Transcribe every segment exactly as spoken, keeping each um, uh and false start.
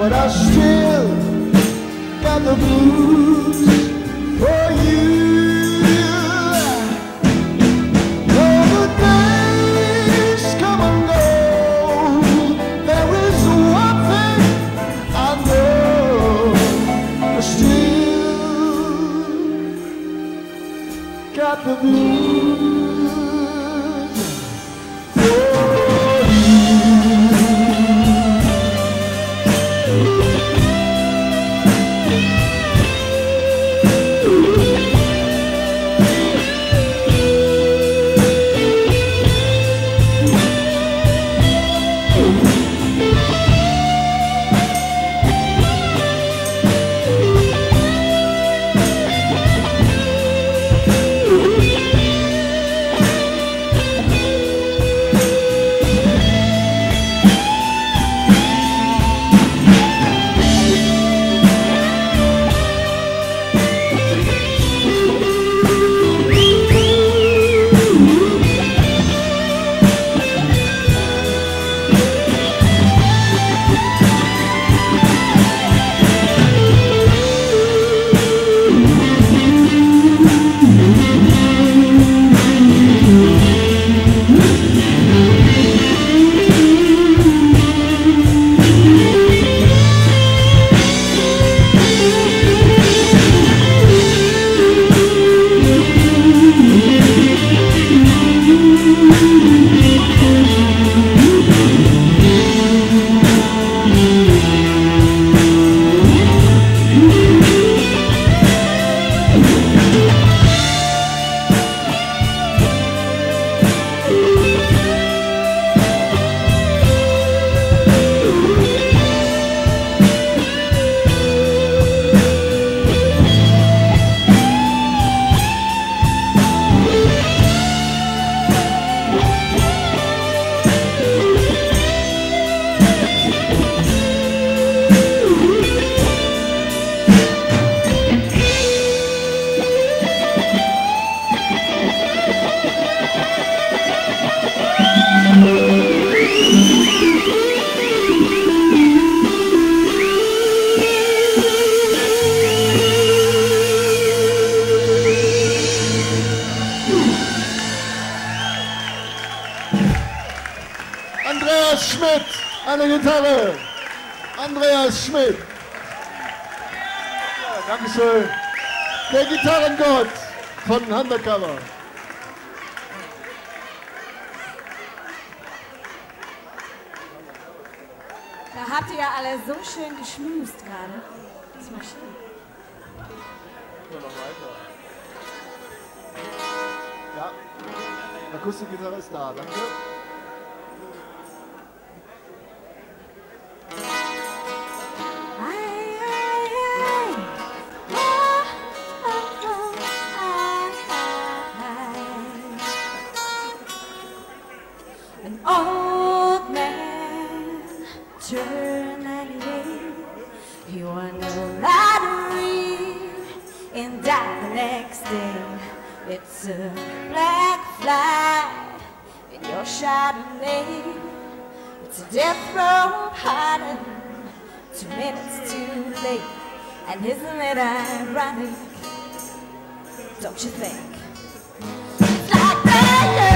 but I still got the blues for you. Though the days come and go, there is one thing I know, I still got the blues. Andreas Schmidt an der Gitarre. Andreas Schmidt. Ja, Dankeschön. Der Gitarrengott von Undercover. Da habt ihr ja alle so schön geschmust gerade. Das war schön. Ja, noch weiter. Ja, Akustikgitarre ist da, danke. An old man turned ninety-eight. He won the lottery and died the next day. It's a black flag in your Chardonnay. It's a death row pardon, two minutes too late. And isn't it ironic, don't you think? It's like that.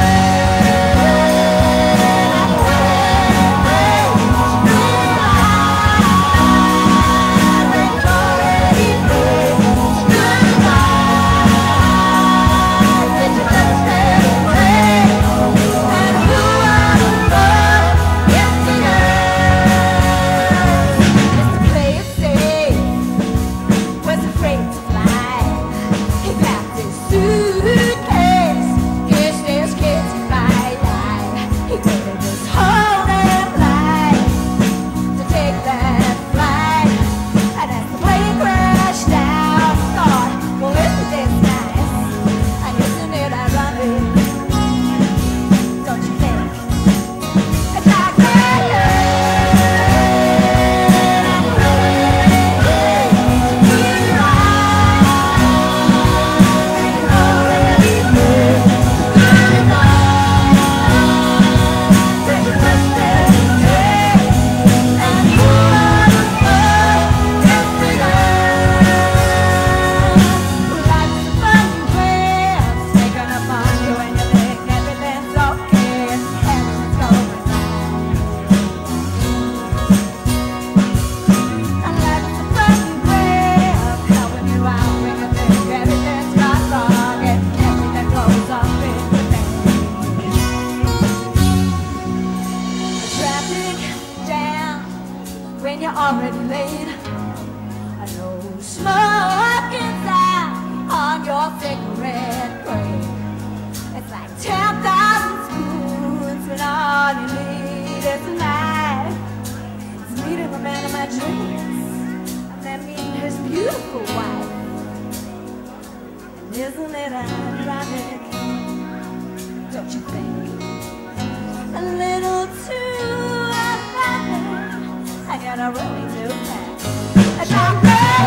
Suitcase you're already late. I know smoke inside on your cigarette break. It's like ten thousand spoons when all you need is a knife. It's meeting the man of my dreams and then meeting his beautiful wife. And isn't it ironic, don't you think? A little too ironic, and yet I really do that. And I'm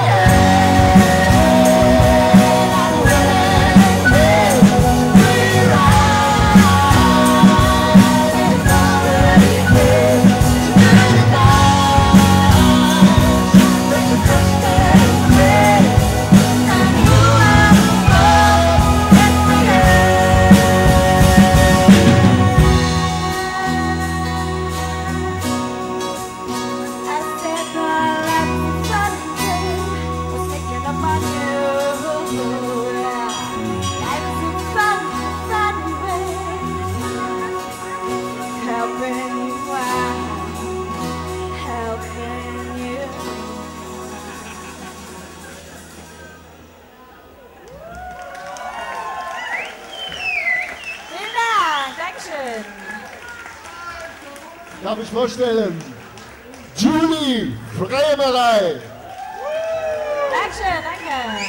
Darf ich vorstellen? Julie Freimerei. Dankeschön, danke.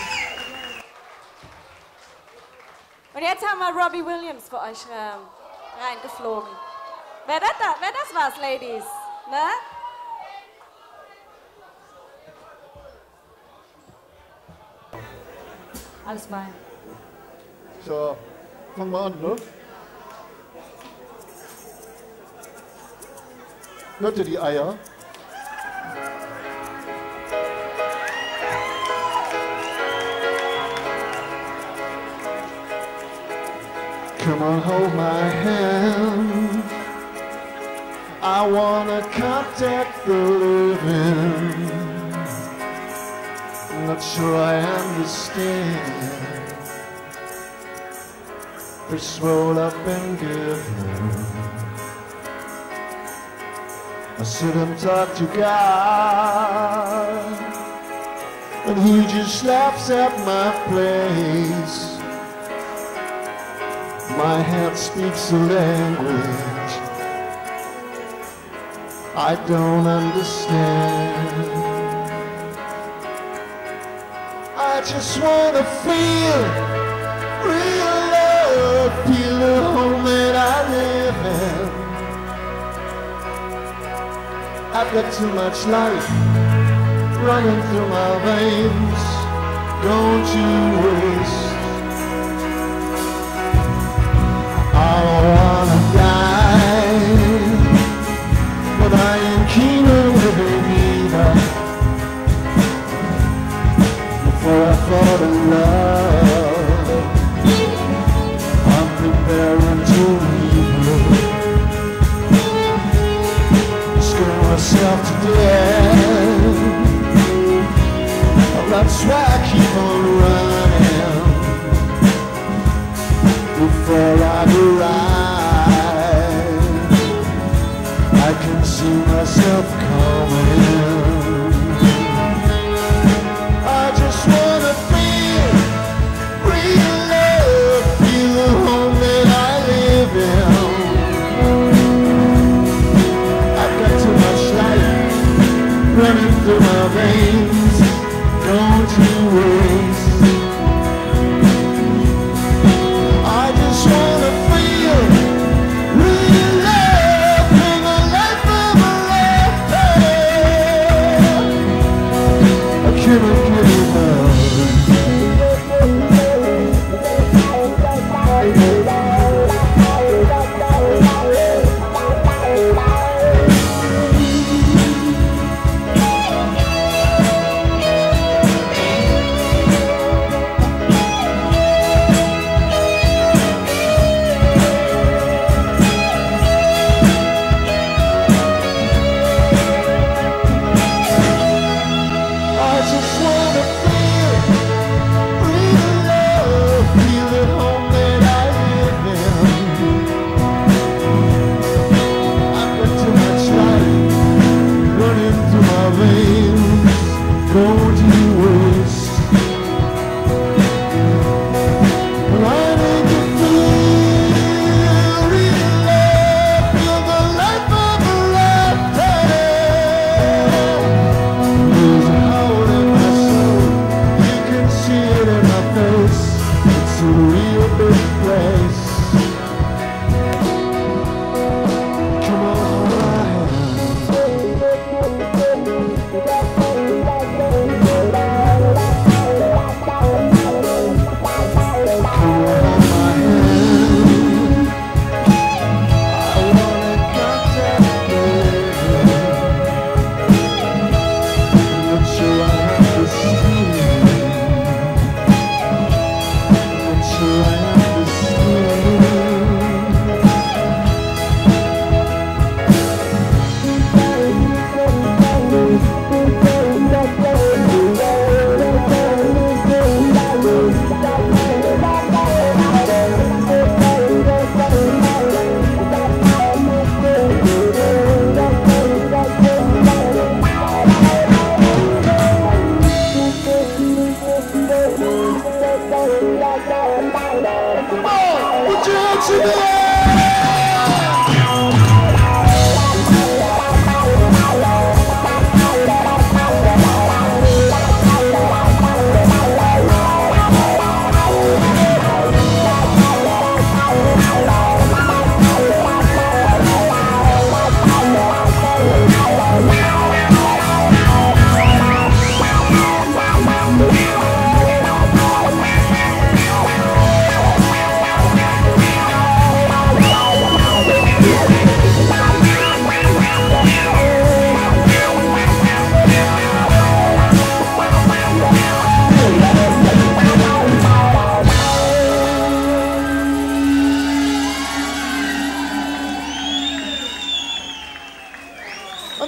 Und jetzt haben wir Robbie Williams für euch ähm, reingeflogen. Wer das, da, wer das war's, Ladies? Ne? Alles fein. So, fangen wir an, ne? Hört ihr die Eier? Come on, hold my hand. I wanna contact the living. I'm not sure I understand. Fish roll up and given. I sit and talk to God, and He just laughs at my place. My heart speaks a language I don't understand. I just wanna feel real love, feel the home that I live in. I've got too much life running through my veins. Don't you waste. I don't wanna die, but I ain't keen on living either. Before I fall in love, I'm preparing to leave. Myself to death. That's why I keep on running before I arrive. I can see myself coming. I just wanna feel real love, feel the home that I live in. Running through my veins, don't you waste. I just wanna feel real love, bring a life of a life.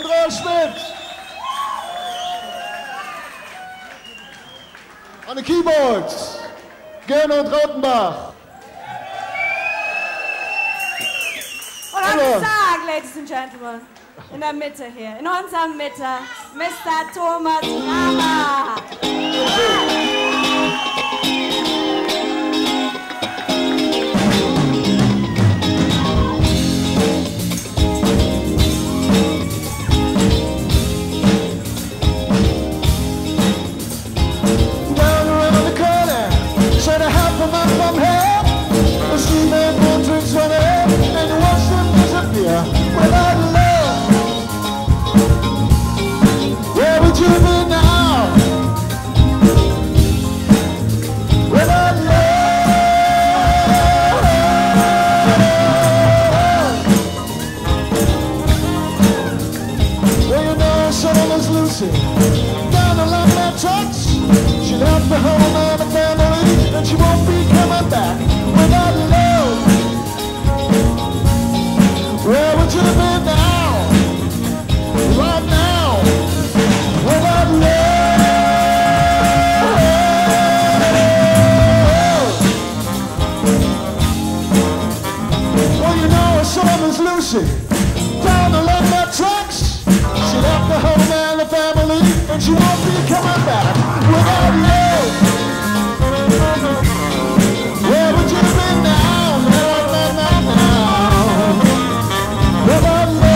Sandra Schmidt. On the keyboards, Gernot Rautenbach. Und an den Sarg, ladies and gentlemen, in der Mitte hier, in unserer Mitte, Mister Thomas Rama. Without love, where would you be now? Without love, well, you know, son was Lucy down the line that trucks. She left the home and the family, and she won't be coming back. Without love, where would you be now? Right now, without love. Well, you know, her son is Lucy. Down the left that tracks. She left the home and the family, and she won't be coming back. Without love, where would you be now? Now, now, now, now. Without love.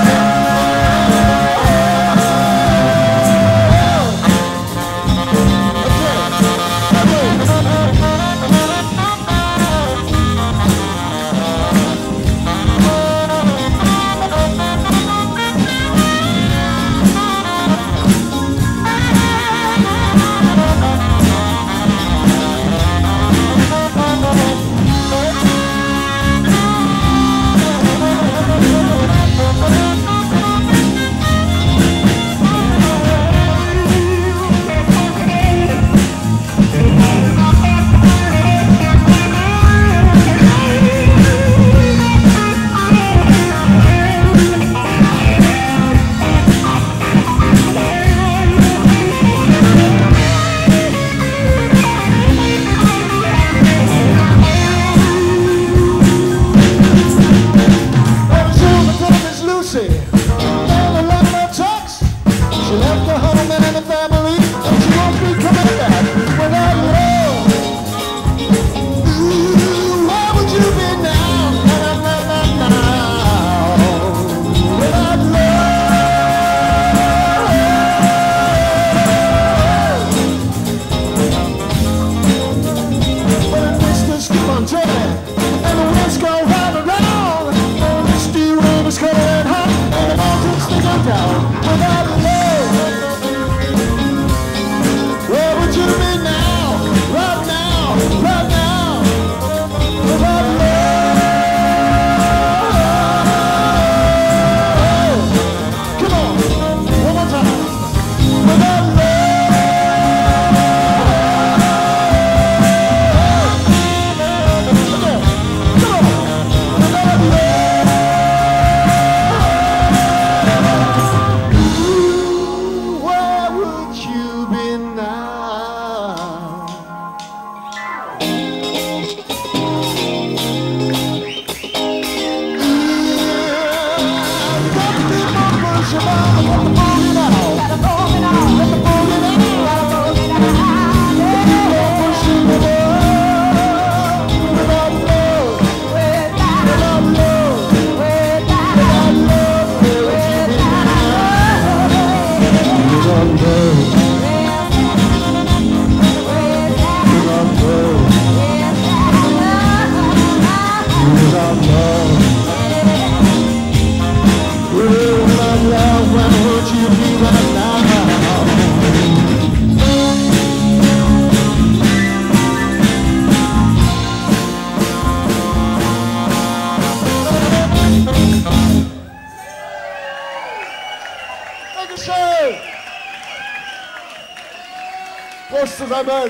Prost zusammen!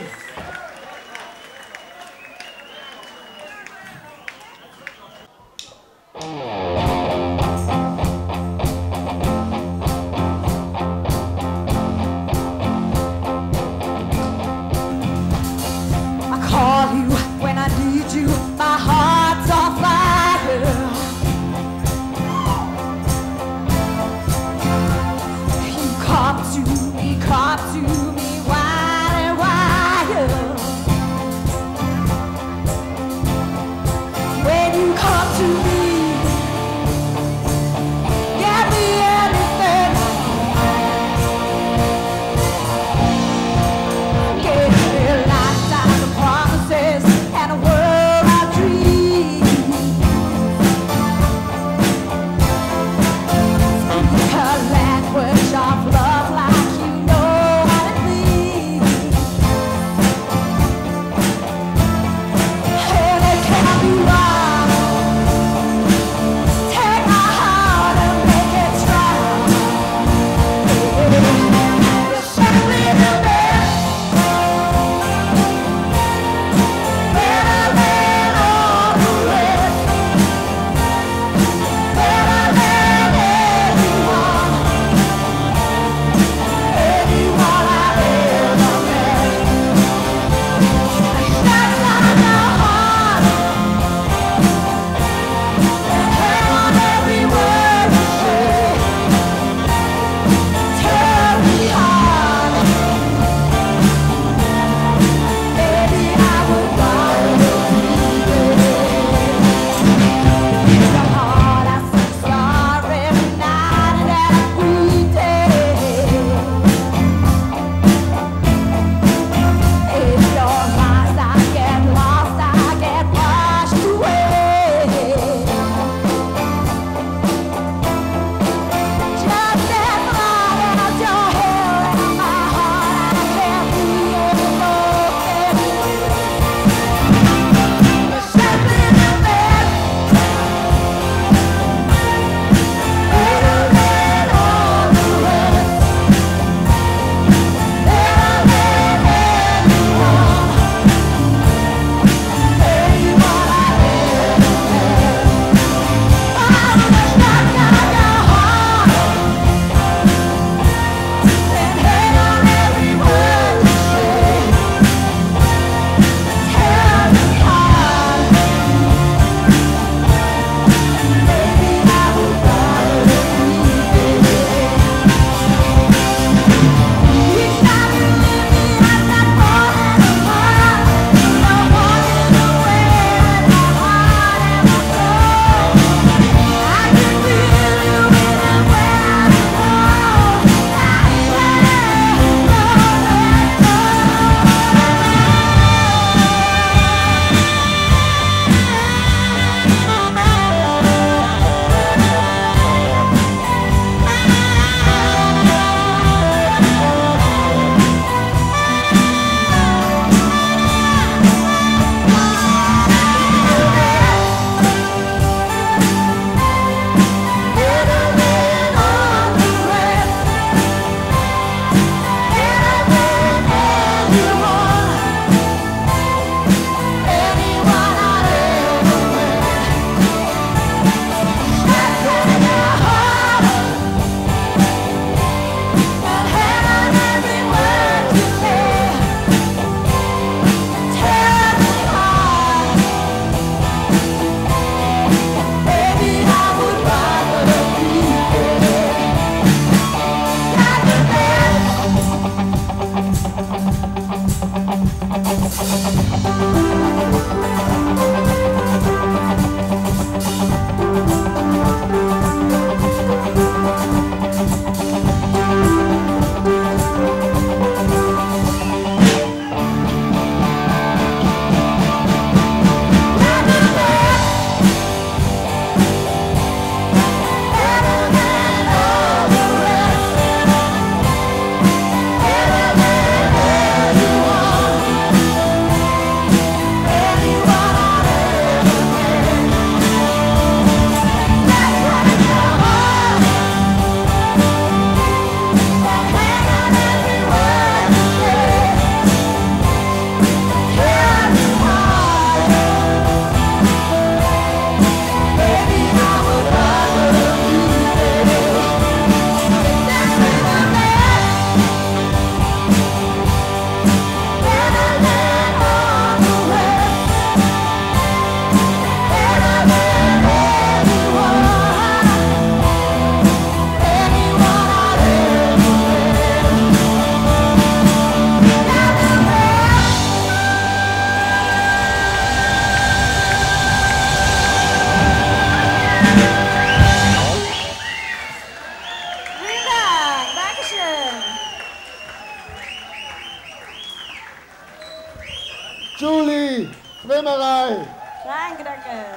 Bremerei. Danke, danke.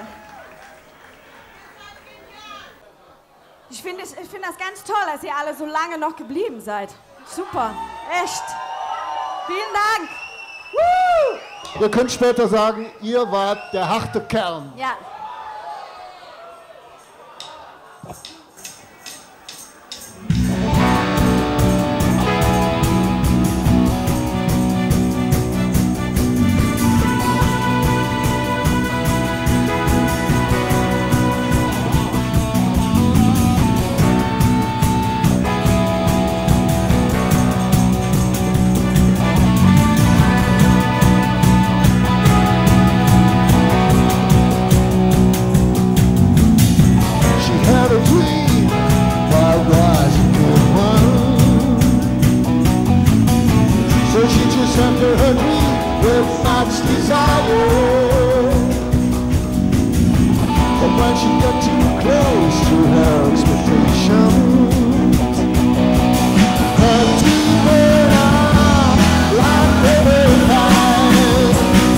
Ich finde ich find das ganz toll, dass ihr alle so lange noch geblieben seid. Super, echt. Vielen Dank. Woo! Ihr könnt später sagen, ihr wart der harte Kern. Ja. Under her knee with much desire, but when she got too close to her expectations, her teeth went out like river fire.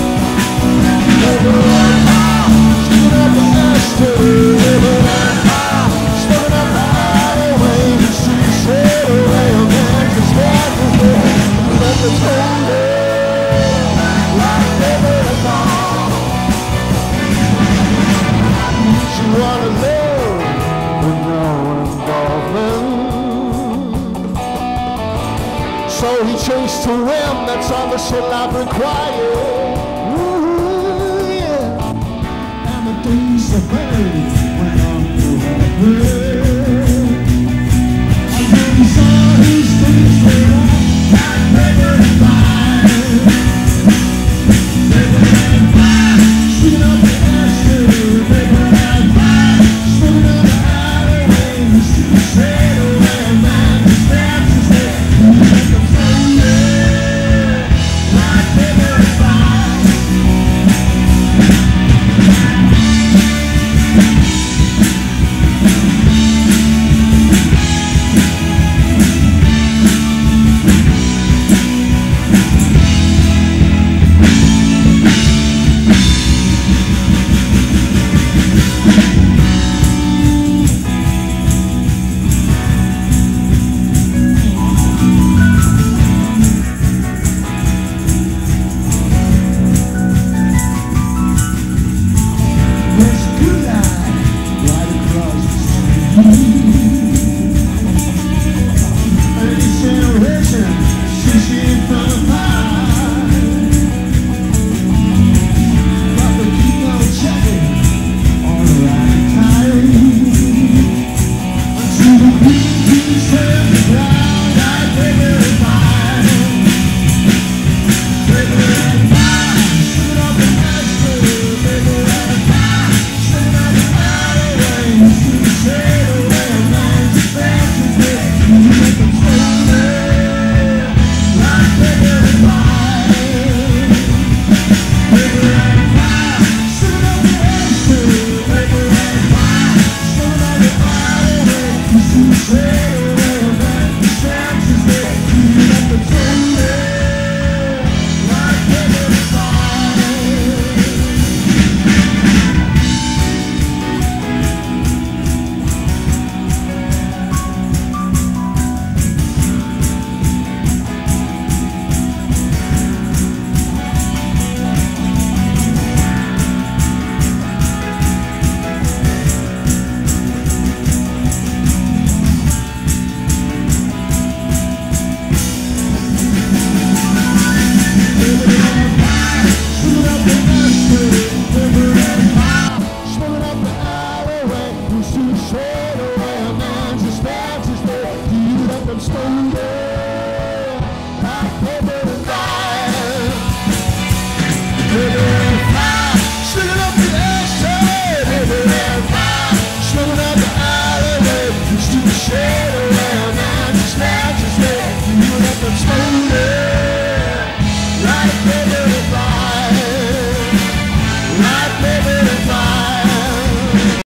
River and fire, sticking up the Esther. River and fire, sticking up the highway. The street said away, a man just walked away. Let the toll wanna live with no involvement. So he chased a whim that's on the syllable quiet. Ooh, yeah. And the days of birds went on forever. And then he saw his face lit up like river and fire. River and fire, sweet up the Esther. River and fire. Say